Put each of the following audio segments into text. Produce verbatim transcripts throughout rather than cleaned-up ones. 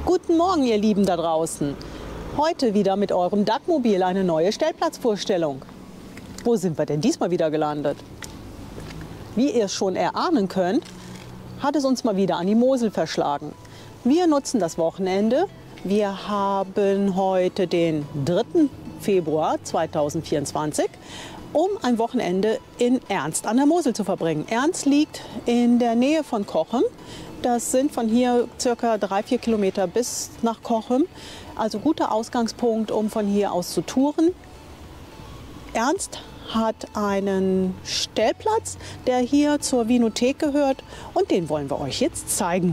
Guten Morgen, ihr Lieben da draußen. Heute wieder mit eurem D A C-Mobil eine neue Stellplatzvorstellung. Wo sind wir denn diesmal wieder gelandet? Wie ihr es schon erahnen könnt, hat es uns mal wieder an die Mosel verschlagen. Wir nutzen das Wochenende. Wir haben heute den dritten Februar zweitausendvierundzwanzig, um ein Wochenende in Ernst an der Mosel zu verbringen. Ernst liegt in der Nähe von Cochem. Das sind von hier circa drei, vier Kilometer bis nach Cochem. Also guter Ausgangspunkt, um von hier aus zu touren. Ernst hat einen Stellplatz, der hier zur Winothek gehört, und den wollen wir euch jetzt zeigen.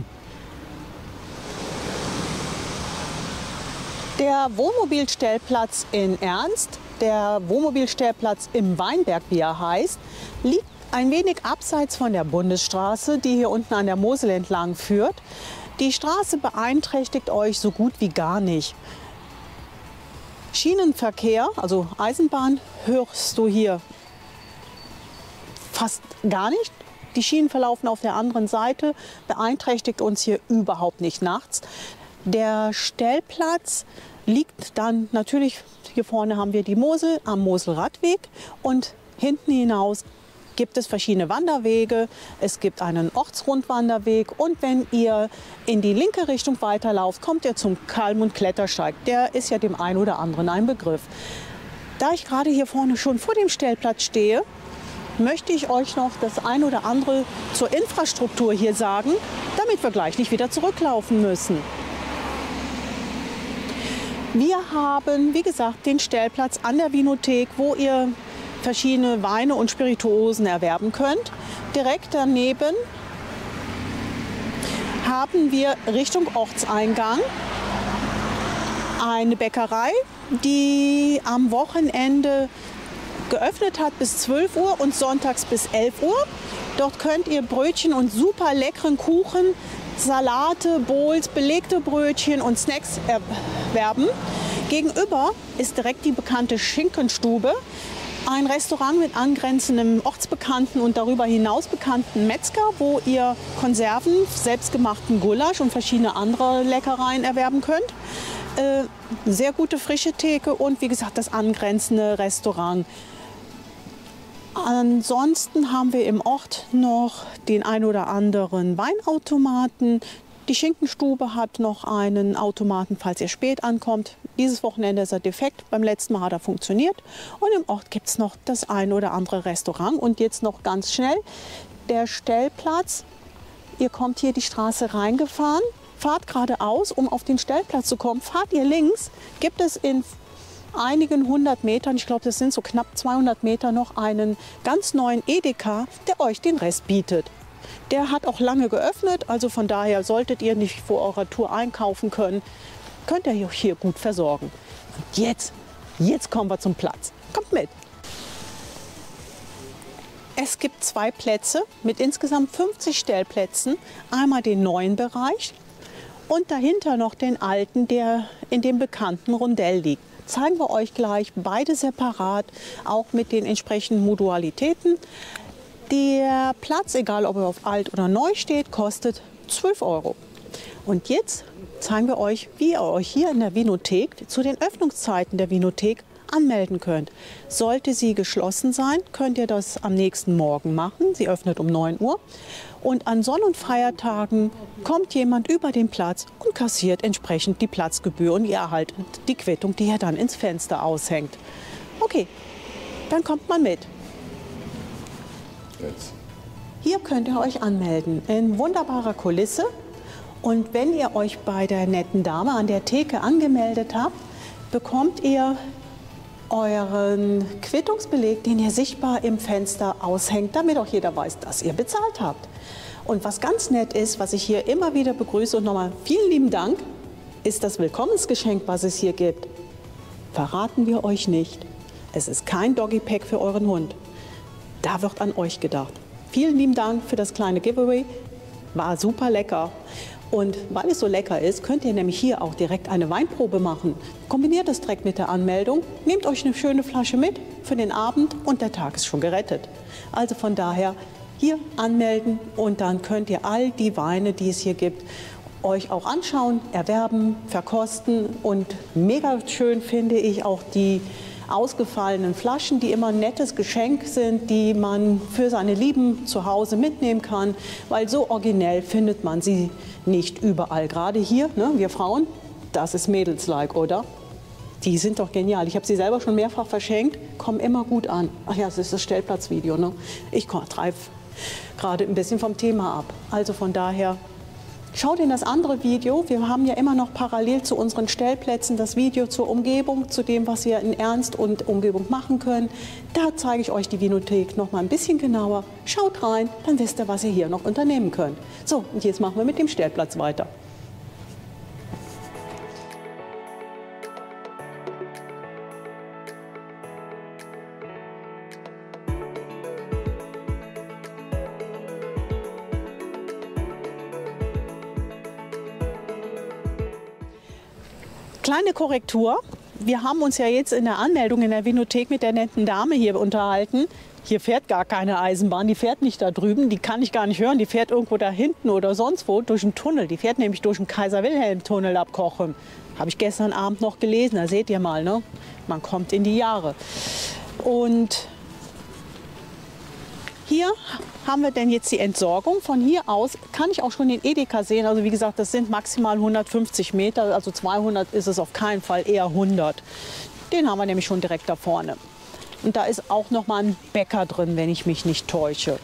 Der Wohnmobilstellplatz in Ernst, der Wohnmobilstellplatz im Weinberg, wie er heißt, liegt ein wenig abseits von der Bundesstraße, die hier unten an der Mosel entlang führt. Die Straße beeinträchtigt euch so gut wie gar nicht. Schienenverkehr, also Eisenbahn, hörst du hier fast gar nicht. Die Schienen verlaufen auf der anderen Seite, beeinträchtigt uns hier überhaupt nicht nachts. Der Stellplatz liegt dann natürlich, hier vorne haben wir die Mosel am Moselradweg, und hinten hinaus gibt es verschiedene Wanderwege. Es gibt einen Ortsrundwanderweg, und wenn ihr in die linke Richtung weiterlauft, kommt ihr zum Kalmund Klettersteig. Der ist ja dem einen oder anderen ein Begriff. Da ich gerade hier vorne schon vor dem Stellplatz stehe, möchte ich euch noch das ein oder andere zur Infrastruktur hier sagen, damit wir gleich nicht wieder zurücklaufen müssen. Wir haben, wie gesagt, den Stellplatz an der Winothek, wo ihr verschiedene Weine und Spirituosen erwerben könnt. Direkt daneben haben wir Richtung Ortseingang eine Bäckerei, die am Wochenende geöffnet hat bis zwölf Uhr und sonntags bis elf Uhr. Dort könnt ihr Brötchen und super leckeren Kuchen, Salate, Bowls, belegte Brötchen und Snacks erwerben. Gegenüber ist direkt die bekannte Schinkenstube, ein Restaurant mit angrenzendem ortsbekannten und darüber hinaus bekannten Metzger, wo ihr Konserven, selbstgemachten Gulasch und verschiedene andere Leckereien erwerben könnt. Äh, sehr gute frische Theke und wie gesagt das angrenzende Restaurant. Ansonsten haben wir im Ort noch den ein oder anderen Weinautomaten. Die Schinkenstube hat noch einen Automaten, falls ihr spät ankommt. Dieses Wochenende ist er defekt, beim letzten Mal hat er funktioniert. Und im Ort gibt es noch das ein oder andere Restaurant. Und jetzt noch ganz schnell der Stellplatz. Ihr kommt hier die Straße reingefahren, fahrt geradeaus, um auf den Stellplatz zu kommen. Fahrt ihr links, gibt es in einigen hundert Metern, ich glaube, das sind so knapp zweihundert Meter, noch einen ganz neuen Edeka, der euch den Rest bietet. Der hat auch lange geöffnet, also von daher solltet ihr nicht vor eurer Tour einkaufen können, könnt ihr euch hier gut versorgen. Und jetzt, jetzt kommen wir zum Platz. Kommt mit! Es gibt zwei Plätze mit insgesamt fünfzig Stellplätzen. Einmal den neuen Bereich und dahinter noch den alten, der in dem bekannten Rondell liegt. Zeigen wir euch gleich beide separat, auch mit den entsprechenden Modalitäten. Der Platz, egal ob er auf alt oder neu steht, kostet zwölf Euro. Und jetzt zeigen wir euch, wie ihr euch hier in der Winothek zu den Öffnungszeiten der Winothek anmelden könnt. Sollte sie geschlossen sein, könnt ihr das am nächsten Morgen machen. Sie öffnet um neun Uhr. Und an Sonn- und Feiertagen kommt jemand über den Platz und kassiert entsprechend die Platzgebühr, und ihr erhaltet die Quittung, die ihr dann ins Fenster aushängt. Okay, dann kommt man mit. Jetzt. Hier könnt ihr euch anmelden in wunderbarer Kulisse. Und wenn ihr euch bei der netten Dame an der Theke angemeldet habt, bekommt ihr euren Quittungsbeleg, den ihr sichtbar im Fenster aushängt, damit auch jeder weiß, dass ihr bezahlt habt. Und was ganz nett ist, was ich hier immer wieder begrüße, und nochmal vielen lieben Dank, ist das Willkommensgeschenk, was es hier gibt. Verraten wir euch nicht. Es ist kein Doggy-Pack für euren Hund. Da wird an euch gedacht. Vielen lieben Dank für das kleine Giveaway. War super lecker. Und weil es so lecker ist, könnt ihr nämlich hier auch direkt eine Weinprobe machen. Kombiniert das direkt mit der Anmeldung, nehmt euch eine schöne Flasche mit für den Abend und der Tag ist schon gerettet. Also von daher hier anmelden und dann könnt ihr all die Weine, die es hier gibt, euch auch anschauen, erwerben, verkosten. Und mega schön finde ich auch die ausgefallenen Flaschen, die immer ein nettes Geschenk sind, die man für seine Lieben zu Hause mitnehmen kann, weil so originell findet man sie nicht überall. Gerade hier, ne, wir Frauen, das ist Mädels-like, oder? Die sind doch genial. Ich habe sie selber schon mehrfach verschenkt, kommen immer gut an. Ach ja, das ist das Stellplatzvideo, ne? Ich treibe gerade ein bisschen vom Thema ab. Also von daher, schaut in das andere Video. Wir haben ja immer noch parallel zu unseren Stellplätzen das Video zur Umgebung, zu dem, was wir in Ernst und Umgebung machen können. Da zeige ich euch die Vinothek noch mal ein bisschen genauer. Schaut rein, dann wisst ihr, was ihr hier noch unternehmen könnt. So, und jetzt machen wir mit dem Stellplatz weiter. Kleine Korrektur. Wir haben uns ja jetzt in der Anmeldung in der Vinothek mit der netten Dame hier unterhalten. Hier fährt gar keine Eisenbahn, die fährt nicht da drüben, die kann ich gar nicht hören, die fährt irgendwo da hinten oder sonst wo durch einen Tunnel. Die fährt nämlich durch den Kaiser-Wilhelm-Tunnel ab Cochem. Habe ich gestern Abend noch gelesen, da seht ihr mal, ne? Man kommt in die Jahre. Und hier haben wir denn jetzt die Entsorgung. Von hier aus kann ich auch schon den Edeka sehen. Also wie gesagt, das sind maximal hundertfünfzig Meter, also zweihundert ist es auf keinen Fall, eher hundert. Den haben wir nämlich schon direkt da vorne. Und da ist auch noch mal ein Bäcker drin, wenn ich mich nicht täusche.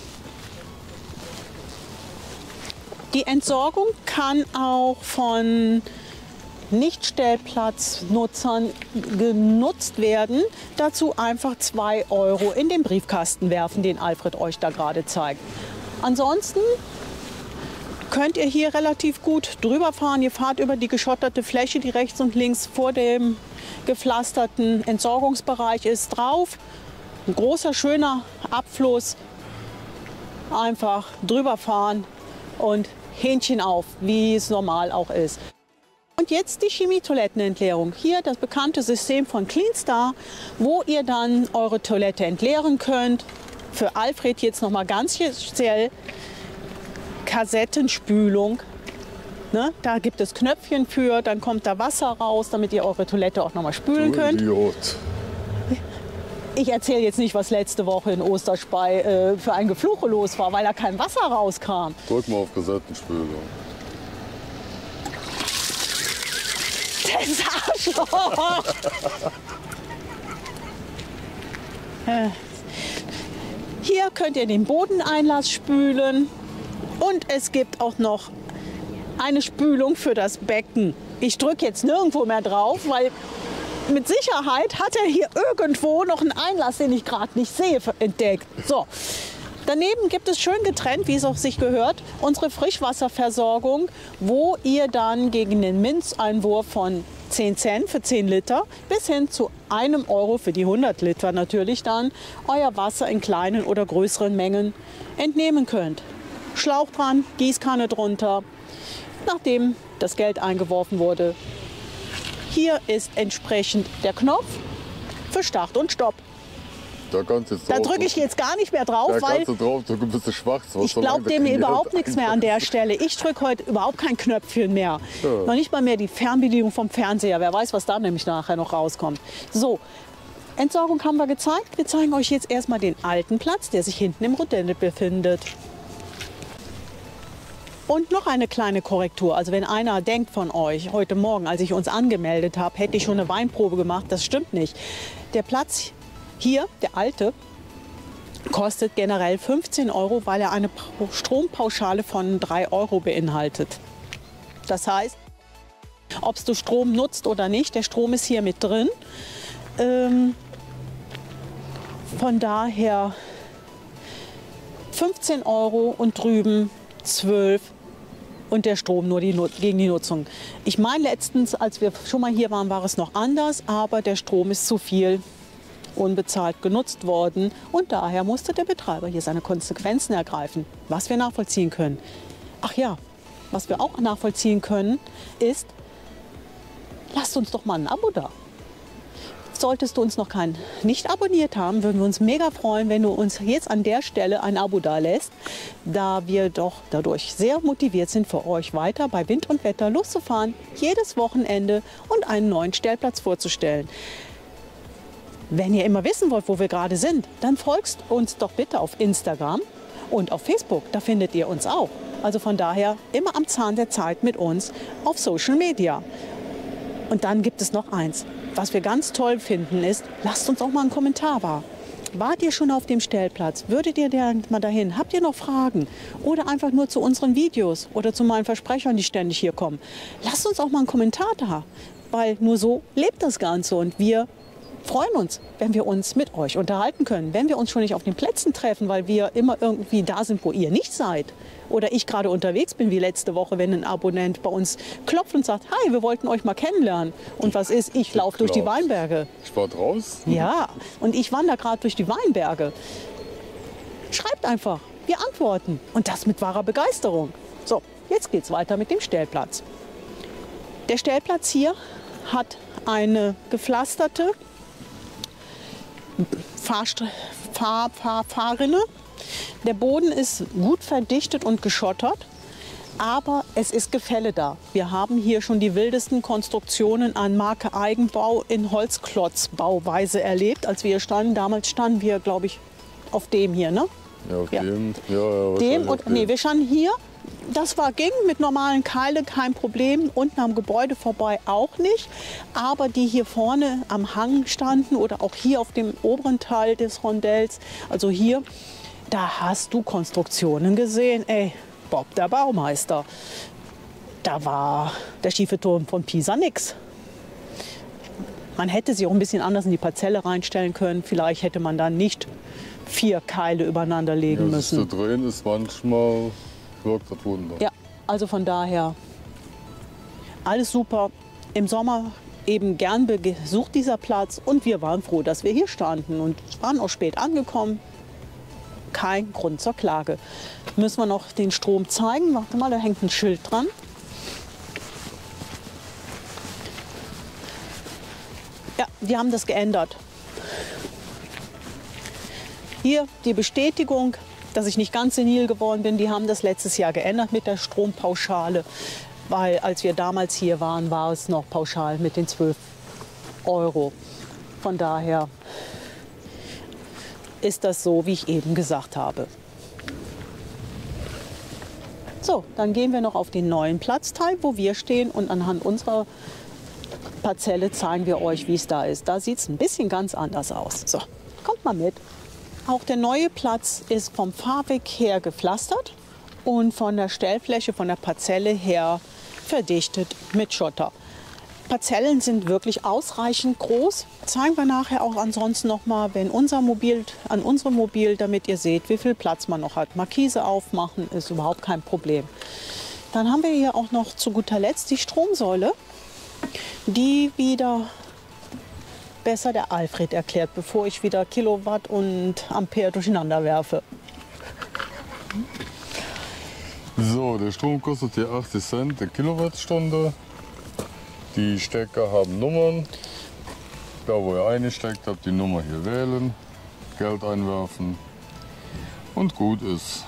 Die Entsorgung kann auch von Nicht-Stellplatznutzern genutzt werden. Dazu einfach zwei Euro in den Briefkasten werfen, den Alfred euch da gerade zeigt. Ansonsten könnt ihr hier relativ gut drüber fahren. Ihr fahrt über die geschotterte Fläche, die rechts und links vor dem gepflasterten Entsorgungsbereich ist, drauf. Ein großer, schöner Abfluss. Einfach drüber fahren und Hähnchen auf, wie es normal auch ist. Und jetzt die Chemietoilettenentleerung. Hier das bekannte System von CleanStar, wo ihr dann eure Toilette entleeren könnt. Für Alfred jetzt noch mal ganz speziell Kassettenspülung. Ne? Da gibt es Knöpfchen für, dann kommt da Wasser raus, damit ihr eure Toilette auch noch mal spülen Du könnt. Idiot. Ich erzähle jetzt nicht, was letzte Woche in Osterspey äh, für ein Gefluche los war, weil da kein Wasser rauskam. Drück mal auf Kassettenspülung. Das Arschloch! Hier könnt ihr den Bodeneinlass spülen und es gibt auch noch eine Spülung für das Becken. Ich drücke jetzt nirgendwo mehr drauf, weil mit Sicherheit hat er hier irgendwo noch einen Einlass, den ich gerade nicht sehe, entdeckt. So. Daneben gibt es schön getrennt, wie es auch sich gehört, unsere Frischwasserversorgung, wo ihr dann gegen den Minzeinwurf von zehn Cent für zehn Liter bis hin zu einem Euro für die hundert Liter natürlich dann euer Wasser in kleinen oder größeren Mengen entnehmen könnt. Schlauch dran, Gießkanne drunter, nachdem das Geld eingeworfen wurde. Hier ist entsprechend der Knopf für Start und Stopp. Da, kannst du jetzt Da drauf drücke ich jetzt gar nicht mehr drauf, Da weil kannst du drauf drücken, bist du schwach. ich glaube dem überhaupt nichts mehr an der Stelle. Ich drücke heute überhaupt kein Knöpfchen mehr. Ja. Noch nicht mal mehr die Fernbedienung vom Fernseher. Wer weiß, was da nämlich nachher noch rauskommt. So, Entsorgung haben wir gezeigt. Wir zeigen euch jetzt erstmal den alten Platz, der sich hinten im Rondell befindet. Und noch eine kleine Korrektur. Also wenn einer denkt von euch, heute Morgen, als ich uns angemeldet habe, hätte ich schon eine Weinprobe gemacht. Das stimmt nicht. Der Platz hier, der alte, kostet generell fünfzehn Euro, weil er eine Strompauschale von drei Euro beinhaltet. Das heißt, ob du Strom nutzt oder nicht, der Strom ist hier mit drin. Ähm, von daher fünfzehn Euro und drüben zwölf und der Strom nur die, gegen die Nutzung. Ich meine, letztens, als wir schon mal hier waren, war es noch anders, aber der Strom ist zu viel unbezahlt genutzt worden und daher musste der Betreiber hier seine Konsequenzen ergreifen, was wir nachvollziehen können. Ach ja, was wir auch nachvollziehen können, ist, lasst uns doch mal ein Abo da. Solltest du uns noch kein nicht abonniert haben, würden wir uns mega freuen, wenn du uns jetzt an der Stelle ein Abo dalässt, da wir doch dadurch sehr motiviert sind, für euch weiter bei Wind und Wetter loszufahren, jedes Wochenende und einen neuen Stellplatz vorzustellen. Wenn ihr immer wissen wollt, wo wir gerade sind, dann folgt uns doch bitte auf Instagram und auf Facebook. Da findet ihr uns auch. Also von daher immer am Zahn der Zeit mit uns auf Social Media. Und dann gibt es noch eins. Was wir ganz toll finden ist, lasst uns auch mal einen Kommentar da. Wart ihr schon auf dem Stellplatz? Würdet ihr mal dahin? Habt ihr noch Fragen? Oder einfach nur zu unseren Videos oder zu meinen Versprechern, die ständig hier kommen? Lasst uns auch mal einen Kommentar da, weil nur so lebt das Ganze und wir freuen uns, wenn wir uns mit euch unterhalten können, wenn wir uns schon nicht auf den Plätzen treffen, weil wir immer irgendwie da sind, wo ihr nicht seid. Oder ich gerade unterwegs bin, wie letzte Woche, wenn ein Abonnent bei uns klopft und sagt, hi, wir wollten euch mal kennenlernen. Und was ist? Ich laufe durch die Weinberge. Ich war draußen. Ja, und ich wandere gerade durch die Weinberge. Schreibt einfach, wir antworten. Und das mit wahrer Begeisterung. So, jetzt geht's weiter mit dem Stellplatz. Der Stellplatz hier hat eine gepflasterte Fahrstre Fahr Fahr Fahrrinne. Der Boden ist gut verdichtet und geschottert, aber es ist Gefälle da. Wir haben hier schon die wildesten Konstruktionen an Marke Eigenbau in Holzklotzbauweise erlebt. Als wir hier standen, damals standen wir, glaube ich, auf dem hier, ne? Ja, auf Ja. dem. Ja, ja, Dem auf und, nee, dem. wir standen hier. Das war, ging mit normalen Keile, kein Problem. Unten am Gebäude vorbei auch nicht. Aber die hier vorne am Hang standen oder auch hier auf dem oberen Teil des Rondells, also hier, da hast du Konstruktionen gesehen. Ey, Bob, der Baumeister. Da war der schiefe Turm von Pisa nix. Man hätte sie auch ein bisschen anders in die Parzelle reinstellen können. Vielleicht hätte man dann nicht vier Keile übereinander legen Ja, das zu müssen. drehen ist manchmal, wirkt das Wunder. Ja, also von daher alles super. Im Sommer eben gern besucht dieser Platz und wir waren froh, dass wir hier standen und waren auch spät angekommen. Kein Grund zur Klage. Müssen wir noch den Strom zeigen? Warte mal, da hängt ein Schild dran. Ja, die haben das geändert. Hier die Bestätigung, dass ich nicht ganz senil geworden bin. Die haben das letztes Jahr geändert mit der Strompauschale. Weil als wir damals hier waren, war es noch pauschal mit den zwölf Euro. Von daher ist das so, wie ich eben gesagt habe. So, dann gehen wir noch auf den neuen Platzteil, wo wir stehen. Und anhand unserer Parzelle zeigen wir euch, wie es da ist. Da sieht es ein bisschen ganz anders aus. So, kommt mal mit. Auch der neue Platz ist vom Fahrweg her gepflastert und von der Stellfläche, von der Parzelle her verdichtet mit Schotter. Parzellen sind wirklich ausreichend groß. Zeigen wir nachher auch ansonsten noch mal, wenn unser Mobil, an unserem Mobil, damit ihr seht, wie viel Platz man noch hat. Markise aufmachen ist überhaupt kein Problem. Dann haben wir hier auch noch zu guter Letzt die Stromsäule, die wieder besser der Alfred erklärt, bevor ich wieder Kilowatt und Ampere durcheinander werfe. So, der Strom kostet hier achtzig Cent die Kilowattstunde. Die Stecker haben Nummern. Da, wo ihr eingesteckt habt, die Nummer hier wählen, Geld einwerfen und gut ist.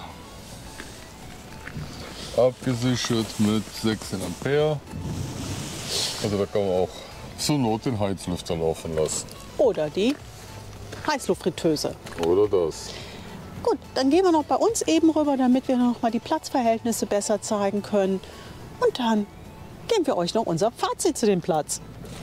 Abgesichert mit sechzehn Ampere. Also da kann man auch zur Not den Heizlüfter laufen lassen. Oder die Heißluftfritteuse. Oder das. Gut, dann gehen wir noch bei uns eben rüber, damit wir noch mal die Platzverhältnisse besser zeigen können. Und dann geben wir euch noch unser Fazit zu dem Platz.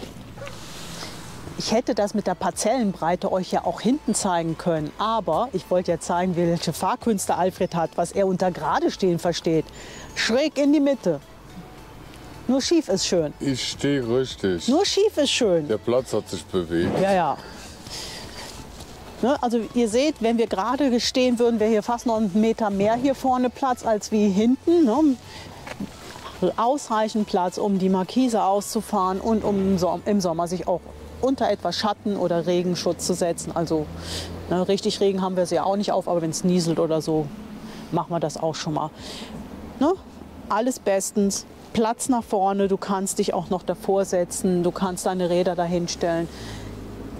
Ich hätte das mit der Parzellenbreite euch ja auch hinten zeigen können, aber ich wollte ja zeigen, welche Fahrkünste Alfred hat, was er unter gerade stehen versteht. Schräg in die Mitte. Nur schief ist schön. Ich stehe richtig. Nur schief ist schön. Der Platz hat sich bewegt. Ja, ja. Ne, also ihr seht, wenn wir gerade stehen würden, wäre hier fast noch einen Meter mehr hier vorne Platz als wie hinten. Ne? Ausreichend Platz, um die Markise auszufahren und um im Sommer sich auch unter etwas Schatten oder Regenschutz zu setzen. Also ne, richtig Regen haben wir es ja auch nicht auf, aber wenn es nieselt oder so, machen wir das auch schon mal. Ne? Alles bestens. Platz nach vorne, du kannst dich auch noch davor setzen, du kannst deine Räder dahin stellen.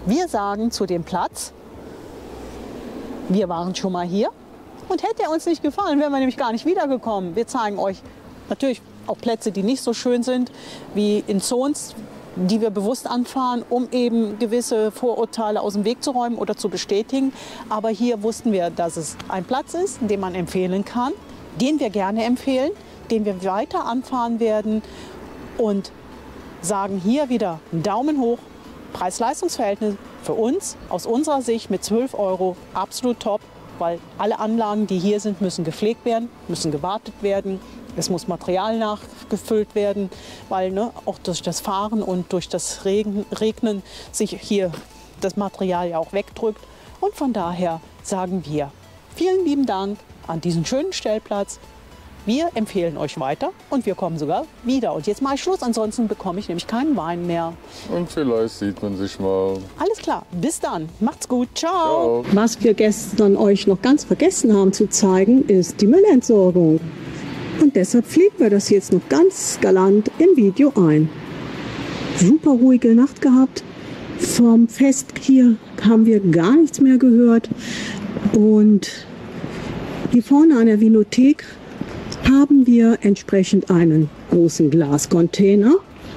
Wir sagen zu dem Platz, wir waren schon mal hier und hätte er uns nicht gefallen, wären wir nämlich gar nicht wiedergekommen. Wir zeigen euch natürlich auch Plätze, die nicht so schön sind, wie in Zons, die wir bewusst anfahren, um eben gewisse Vorurteile aus dem Weg zu räumen oder zu bestätigen. Aber hier wussten wir, dass es ein Platz ist, den man empfehlen kann, den wir gerne empfehlen, den wir weiter anfahren werden und sagen hier wieder einen Daumen hoch. Preis-Leistungs-Verhältnis für uns aus unserer Sicht mit zwölf Euro absolut top, weil alle Anlagen, die hier sind, müssen gepflegt werden, müssen gewartet werden. Es muss Material nachgefüllt werden, weil ne, auch durch das Fahren und durch das Regen, Regnen sich hier das Material ja auch wegdrückt. Und von daher sagen wir vielen lieben Dank an diesen schönen Stellplatz. Wir empfehlen euch weiter und wir kommen sogar wieder. Und jetzt mache ich Schluss, ansonsten bekomme ich nämlich keinen Wein mehr. Und vielleicht sieht man sich mal. Alles klar, bis dann. Macht's gut. Ciao. Ciao. Was wir gestern euch noch ganz vergessen haben zu zeigen, ist die Müllentsorgung. Und deshalb pflegen wir das jetzt noch ganz galant im Video ein. Super ruhige Nacht gehabt. Vom Fest hier haben wir gar nichts mehr gehört. Und hier vorne an der Vinothek haben wir entsprechend einen großen Glascontainer,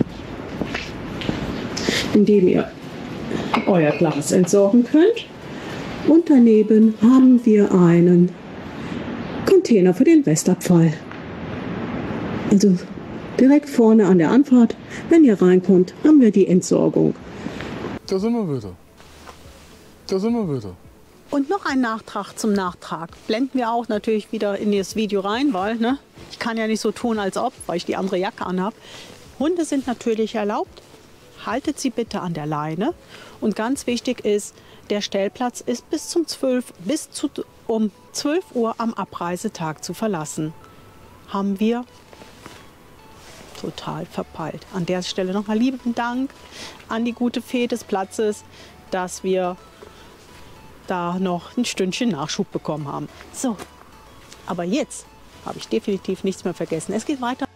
in dem ihr euer Glas entsorgen könnt. Und daneben haben wir einen Container für den Restabfall. Also direkt vorne an der Anfahrt, wenn ihr reinkommt, haben wir die Entsorgung. Da sind wir wieder. Da sind wir wieder. Und noch ein Nachtrag zum Nachtrag. Blenden wir auch natürlich wieder in das Video rein, weil ne, ich kann ja nicht so tun, als ob, weil ich die andere Jacke anhabe. Hunde sind natürlich erlaubt. Haltet sie bitte an der Leine. Und ganz wichtig ist, der Stellplatz ist bis, zum zwölf, bis zu, um zwölf Uhr am Abreisetag zu verlassen. Haben wir total verpeilt. An der Stelle nochmal lieben Dank an die gute Fee des Platzes, dass wir da noch ein Stündchen Nachschub bekommen haben. So, aber jetzt habe ich definitiv nichts mehr vergessen. Es geht weiter.